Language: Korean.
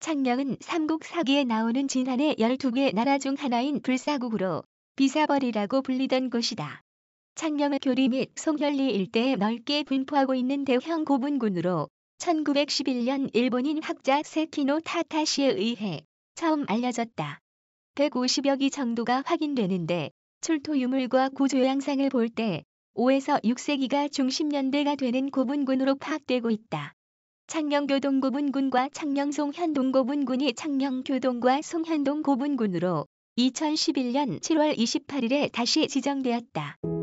창녕은 삼국 사기에 나오는 진한의 12개 나라 중 하나인 불사국으로 비사벌이라고 불리던 곳이다. 창녕은 교리 및 송현리 일대에 넓게 분포하고 있는 대형 고분군으로 1911년 일본인 학자 세키노 타타시에 의해 처음 알려졌다. 150여 기 정도가 확인되는데 출토 유물과 구조 양상을 볼 때 5에서 6세기가 중심년대가 되는 고분군으로 파악되고 있다. 창녕교동 고분군과 창녕송 현동 고분군이 창녕교동과 송현동 고분군으로 2011년 7월 28일에 다시 지정되었다.